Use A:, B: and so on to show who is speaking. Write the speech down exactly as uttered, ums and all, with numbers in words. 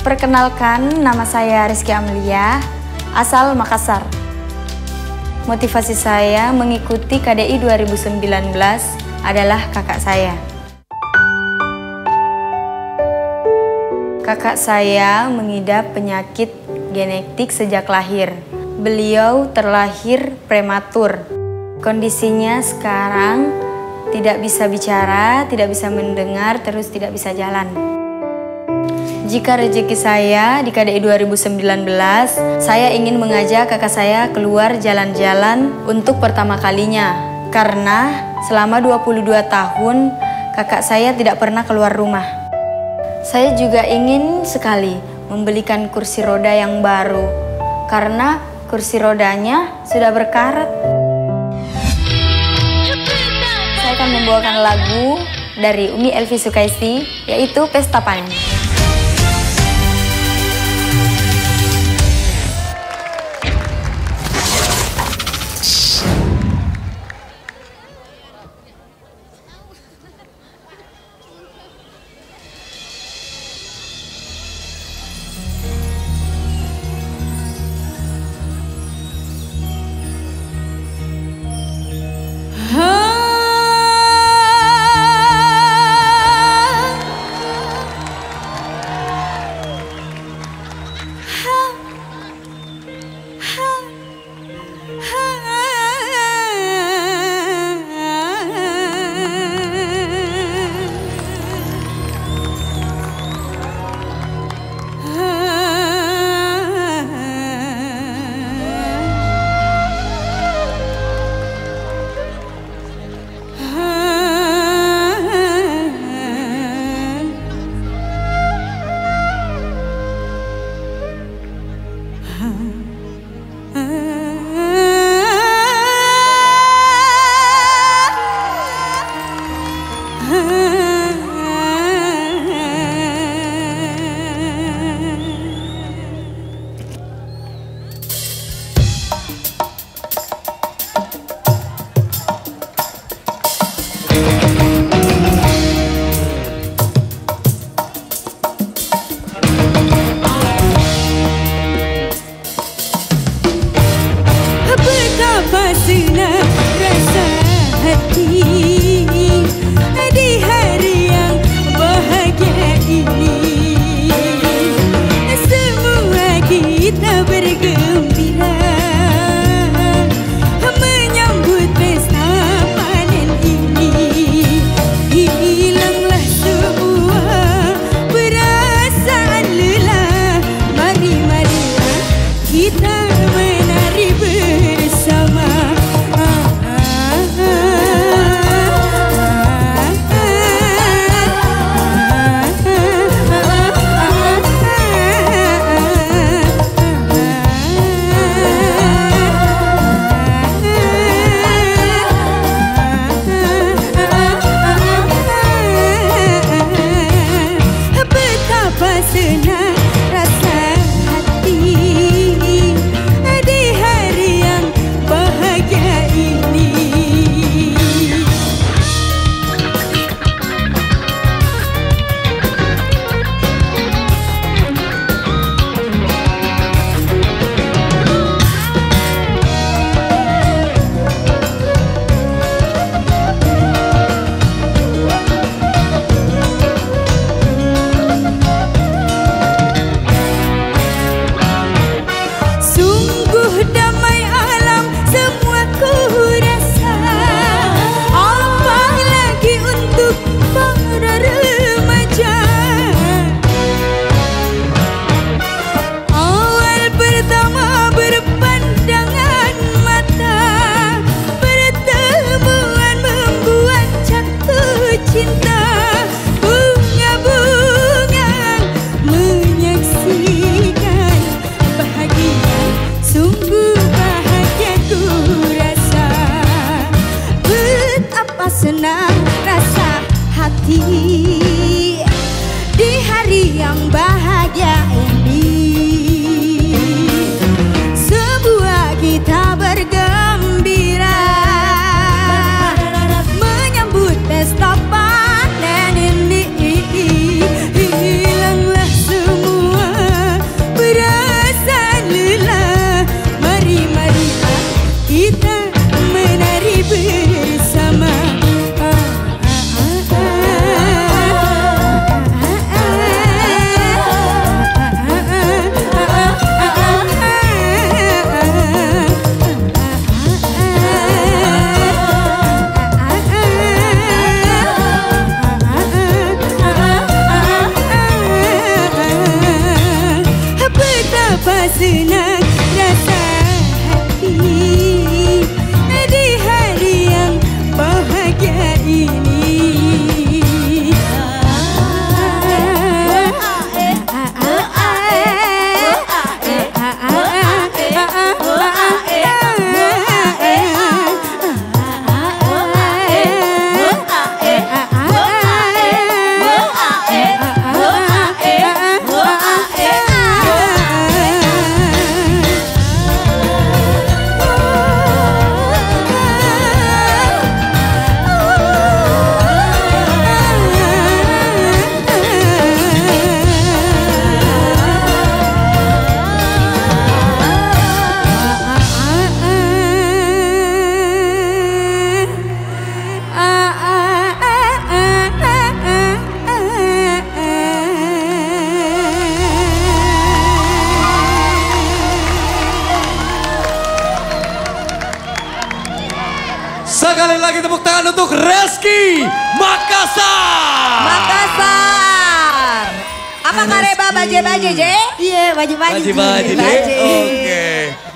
A: Perkenalkan, nama saya Rizky Amelia, asal Makassar. Motivasi saya mengikuti K D I dua ribu sembilan belas adalah kakak saya. Kakak saya mengidap penyakit genetik sejak lahir. Beliau terlahir prematur. Kondisinya sekarang tidak bisa bicara, tidak bisa mendengar, terus tidak bisa jalan. Jika rezeki saya di K D I dua ribu sembilan belas, saya ingin mengajak kakak saya keluar jalan-jalan untuk pertama kalinya. Karena selama dua puluh dua tahun, kakak saya tidak pernah keluar rumah. Saya juga ingin sekali membelikan kursi roda yang baru, karena kursi rodanya sudah berkarat. Saya akan membawakan lagu dari Umi Elvi Sukaisti, yaitu Pesta Panen.
B: Senang rasa hati di hari yang bahagia ini. Sebuah kita bergembira menyambut pesta panen ini. Hilanglah semua
C: sekali lagi tepuk tangan untuk Reski Makassar.
D: Makassar. Apakah Reba baje-baje, Je?
B: Iya, baju-baju.
C: Baji-baji,
D: Baji.
C: Oke.